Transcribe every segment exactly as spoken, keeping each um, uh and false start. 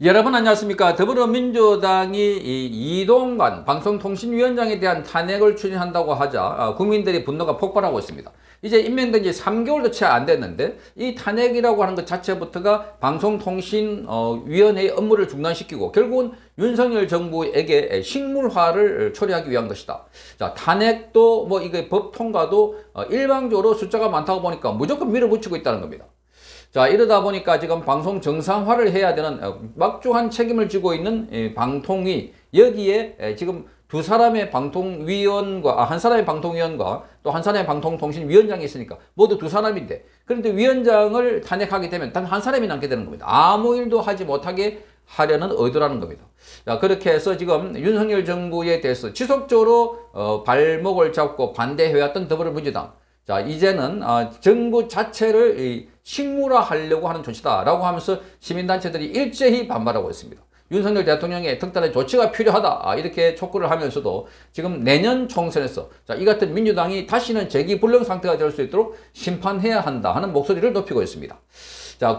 여러분 안녕하십니까. 더불어민주당이 이 이동관 방송통신위원장에 대한 탄핵을 추진한다고 하자 국민들이 분노가 폭발하고 있습니다. 이제 임명된 지 삼 개월도 채 안 됐는데 이 탄핵이라고 하는 것 자체부터가 방송통신위원회의 업무를 중단시키고 결국은 윤석열 정부에게 식물화를 초래하기 위한 것이다. 자, 탄핵도 뭐 이게 법 통과도 일방적으로 숫자가 많다고 보니까 무조건 밀어붙이고 있다는 겁니다. 자, 이러다 보니까 지금 방송 정상화를 해야 되는 막중한 책임을 지고 있는 방통위, 여기에 지금 두 사람의 방통위원과, 한 사람의 방통위원과 또 한 사람의 방통통신위원장이 있으니까 모두 두 사람인데, 그런데 위원장을 탄핵하게 되면 단 한 사람이 남게 되는 겁니다. 아무 일도 하지 못하게 하려는 의도라는 겁니다. 자, 그렇게 해서 지금 윤석열 정부에 대해서 지속적으로 어, 발목을 잡고 반대해왔던 더불어민주당. 자, 이제는 어, 정부 자체를 이, 식물화하려고 하는 조치다 라고 하면서 시민단체들이 일제히 반발하고 있습니다. 윤석열 대통령의 특단의 조치가 필요하다, 아, 이렇게 촉구를 하면서도 지금 내년 총선에서 자, 이 같은 민주당이 다시는 재기불능 상태가 될 수 있도록 심판해야 한다 하는 목소리를 높이고 있습니다. 자,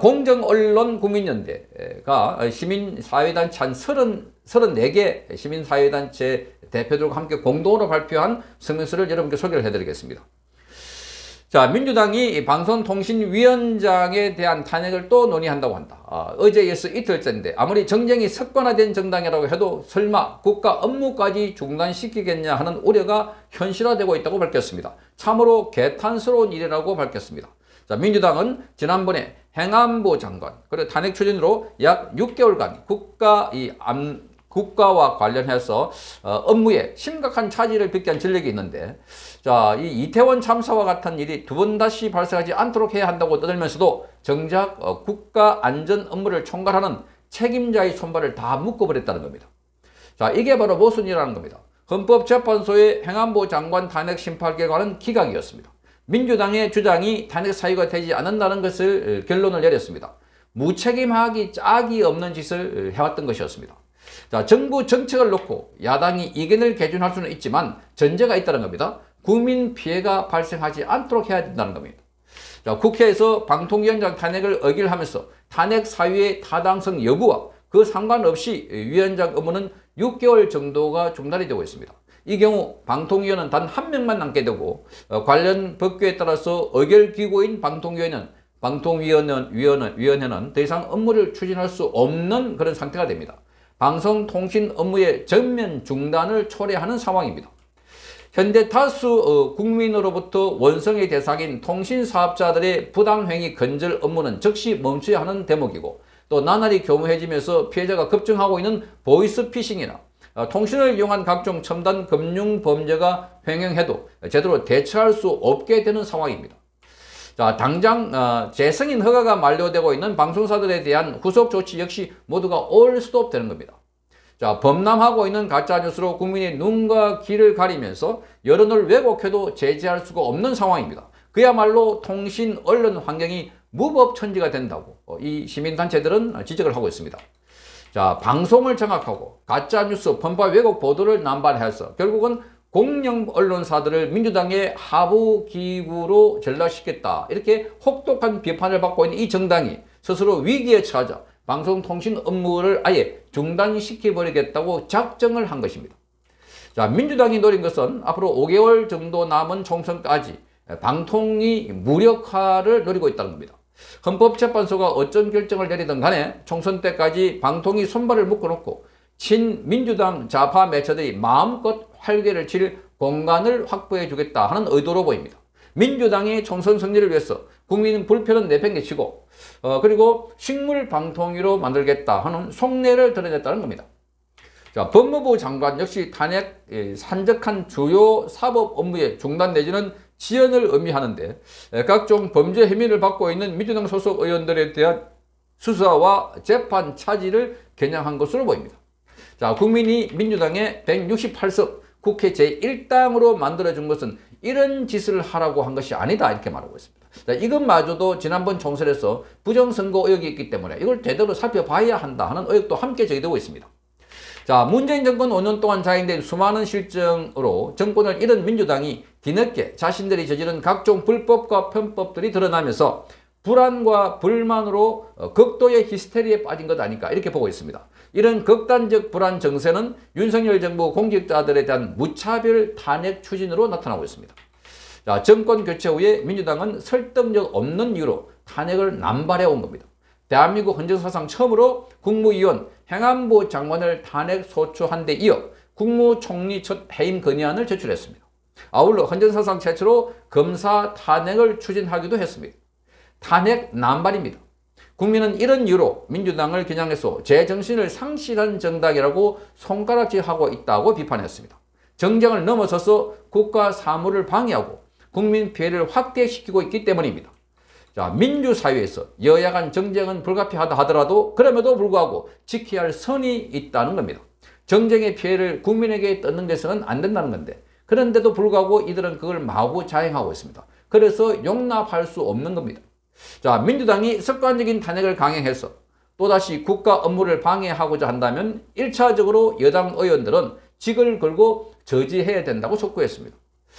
공정언론국민연대가 시민사회단체 한 서른네 개 시민사회단체 대표들과 함께 공동으로 발표한 성명서를 여러분께 소개를 해드리겠습니다. 자, 민주당이 방송통신위원장에 대한 탄핵을 또 논의한다고 한다. 아, 어제 이어서 이틀째인데 아무리 정쟁이 석관화된 정당이라고 해도 설마 국가 업무까지 중단시키겠냐 하는 우려가 현실화되고 있다고 밝혔습니다. 참으로 개탄스러운 일이라고 밝혔습니다. 자, 민주당은 지난번에 행안부 장관, 그리고 탄핵 추진으로 약 육 개월간 국가 이 암, 국가와 관련해서 어, 업무에 심각한 차질을 빚게 한 전력이 있는데, 자, 이 이태원 참사와 같은 일이 두 번 다시 발생하지 않도록 해야 한다고 떠들면서도 정작 어, 국가 안전 업무를 총괄하는 책임자의 손발을 다 묶어버렸다는 겁니다. 자, 이게 바로 무슨 일이라는 겁니다. 헌법재판소의 행안부 장관 탄핵 심판 결과는 기각이었습니다. 민주당의 주장이 탄핵 사유가 되지 않는다는 것을 결론을 내렸습니다. 무책임하기 짝이 없는 짓을 해왔던 것이었습니다. 자, 정부 정책을 놓고 야당이 이견을 개진할 수는 있지만 전제가 있다는 겁니다. 국민 피해가 발생하지 않도록 해야 된다는 겁니다. 자, 국회에서 방통위원장 탄핵을 의결하면서 탄핵 사유의 타당성 여부와 그 상관없이 위원장 업무는 육 개월 정도가 중단이 되고 있습니다. 이 경우 방통위원은 단 한 명만 남게 되고 어, 관련 법규에 따라서 의결기구인 방통위원회는 방통위원회는 더 이상 업무를 추진할 수 없는 그런 상태가 됩니다. 방송통신 업무의 전면 중단을 초래하는 상황입니다. 현재 다수 어, 국민으로부터 원성의 대상인 통신사업자들의 부당행위 근절 업무는 즉시 멈춰야 하는 대목이고, 또 나날이 교묘해지면서 피해자가 급증하고 있는 보이스피싱이나 어, 통신을 이용한 각종 첨단 금융 범죄가 횡행해도 제대로 대처할 수 없게 되는 상황입니다. 자, 당장 어, 재승인 허가가 만료되고 있는 방송사들에 대한 후속 조치 역시 모두가 올 스톱 되는 겁니다. 자, 범람하고 있는 가짜뉴스로 국민의 눈과 귀를 가리면서 여론을 왜곡해도 제재할 수가 없는 상황입니다. 그야말로 통신 언론 환경이 무법천지가 된다고 어, 이 시민단체들은 지적을 하고 있습니다. 자, 방송을 장악하고 가짜뉴스 편파 왜곡 보도를 남발해서 결국은 공영 언론사들을 민주당의 하부기구로 전락시켰다, 이렇게 혹독한 비판을 받고 있는 이 정당이 스스로 위기에 처하자 방송통신 업무를 아예 중단시켜버리겠다고 작정을 한 것입니다. 자, 민주당이 노린 것은 앞으로 오 개월 정도 남은 총선까지 방통위 무력화를 노리고 있다는 겁니다. 헌법재판소가 어떤 결정을 내리든 간에 총선 때까지 방통위 손발을 묶어놓고 친민주당 좌파 매체들이 마음껏 활개를 칠 공간을 확보해 주겠다 하는 의도로 보입니다. 민주당의 총선 승리를 위해서 국민 불편은 내팽개치고 어, 그리고 식물 방통위로 만들겠다 하는 속내를 드러냈다는 겁니다. 자, 법무부 장관 역시 탄핵 산적한 주요 사법 업무의 중단 내지는 지연을 의미하는데, 각종 범죄 혐의를 받고 있는 민주당 소속 의원들에 대한 수사와 재판 차질을 겨냥한 것으로 보입니다. 자, 국민이 민주당의 백육십팔 석 국회 제일 당으로 만들어준 것은 이런 짓을 하라고 한 것이 아니다, 이렇게 말하고 있습니다. 자, 이것마저도 지난번 총선에서 부정선거 의혹이 있기 때문에 이걸 제대로 살펴봐야 한다 하는 의혹도 함께 제기되고 있습니다. 자, 문재인 정권 오 년 동안 자행된 수많은 실정으로 정권을 잃은 민주당이 뒤늦게 자신들이 저지른 각종 불법과 편법들이 드러나면서 불안과 불만으로 극도의 히스테리에 빠진 것 아닐까 이렇게 보고 있습니다. 이런 극단적 불안 정세는 윤석열 정부 공직자들에 대한 무차별 탄핵 추진으로 나타나고 있습니다. 자, 정권 교체 후에 민주당은 설득력 없는 이유로 탄핵을 남발해 온 겁니다. 대한민국 헌정사상 처음으로 국무위원, 행안부 장관을 탄핵 소추한 데 이어 국무총리 첫 해임 건의안을 제출했습니다. 아울러 헌정사상 최초로 검사 탄핵을 추진하기도 했습니다. 탄핵 남발입니다. 국민은 이런 이유로 민주당을 겨냥해서 제정신을 상실한 정당이라고 손가락질하고 있다고 비판했습니다. 정쟁을 넘어서서 국가 사무를 방해하고 국민 피해를 확대시키고 있기 때문입니다. 자, 민주사회에서 여야 간 정쟁은 불가피하다 하더라도 그럼에도 불구하고 지켜야 할 선이 있다는 겁니다. 정쟁의 피해를 국민에게 뜯는 데서는 안 된다는 건데 그런데도 불구하고 이들은 그걸 마구 자행하고 있습니다. 그래서 용납할 수 없는 겁니다. 자, 민주당이 습관적인 탄핵을 강행해서 또다시 국가 업무를 방해하고자 한다면 일 차적으로 여당 의원들은 직을 걸고 저지해야 된다고 촉구했습니다.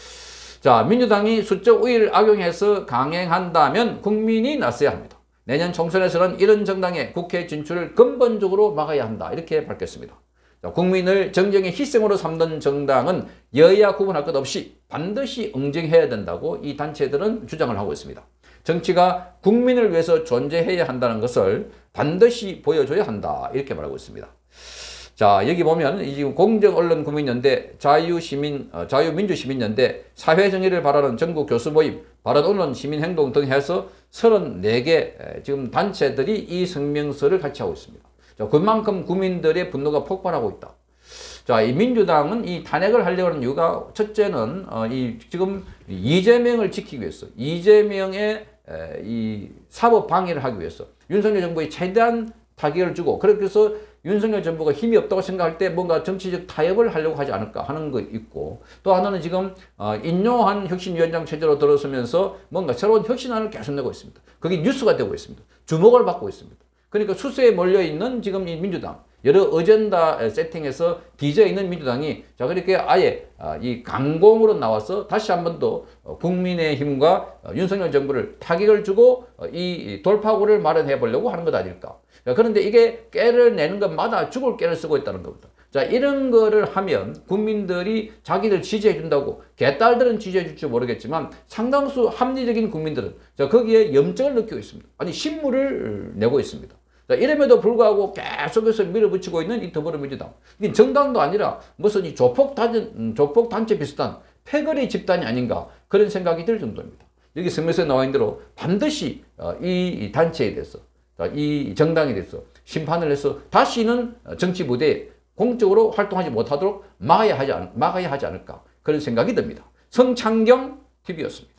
자, 민주당이 수적 우위를 악용해서 강행한다면 국민이 나서야 합니다. 내년 총선에서는 이런 정당의 국회 진출을 근본적으로 막아야 한다 이렇게 밝혔습니다. 자, 국민을 정쟁의 희생으로 삼던 정당은 여야 구분할 것 없이 반드시 응징해야 된다고 이 단체들은 주장을 하고 있습니다. 정치가 국민을 위해서 존재해야 한다는 것을 반드시 보여줘야 한다 이렇게 말하고 있습니다. 자, 여기 보면 이 지금 공정언론국민연대, 자유시민, 어, 자유민주시민연대, 사회정의를 바라는 전국교수모임, 바른언론 시민행동 등 해서 서른네 개 지금 단체들이 이 성명서를 같이 하고 있습니다. 자, 그만큼 국민들의 분노가 폭발하고 있다. 자, 이 민주당은 이 탄핵을 하려고 하는 이유가 첫째는 어, 이 지금 이재명을 지키기 위해서, 이재명의 에, 이 사법 방해를 하기 위해서 윤석열 정부에 최대한 타격을 주고 그렇게 해서 윤석열 정부가 힘이 없다고 생각할 때 뭔가 정치적 타협을 하려고 하지 않을까 하는 거 있고 또 하나는 지금 어, 인요한 혁신위원장 체제로 들어서면서 뭔가 새로운 혁신안을 계속 내고 있습니다. 그게 뉴스가 되고 있습니다. 주목을 받고 있습니다. 그러니까 수세에 몰려있는 지금 이 민주당 여러 어젠다 세팅에서 뒤져 있는 민주당이 자 그렇게 아예 이 강공으로 나와서 다시 한 번 더 국민의힘과 윤석열 정부를 타격을 주고 이 돌파구를 마련해 보려고 하는 것 아닐까. 그런데 이게 깨를 내는 것마다 죽을 깨를 쓰고 있다는 겁니다. 자, 이런 거를 하면 국민들이 자기들 지지해 준다고 개딸들은 지지해 줄지 모르겠지만 상당수 합리적인 국민들은 자, 거기에 염증을 느끼고 있습니다. 아니 신물을 내고 있습니다. 자, 이름에도 불구하고 계속해서 밀어붙이고 있는 이 더불어민주당. 이게 정당도 아니라 무슨 이 조폭단, 조폭단체 비슷한 패거리 집단이 아닌가 그런 생각이 들 정도입니다. 여기 성명서에 나와 있는 대로 반드시 이 단체에 대해서 이 정당에 대해서 심판을 해서 다시는 정치 무대에 공적으로 활동하지 못하도록 막아야 하지, 않, 막아야 하지 않을까 그런 생각이 듭니다. 성창경 티비였습니다.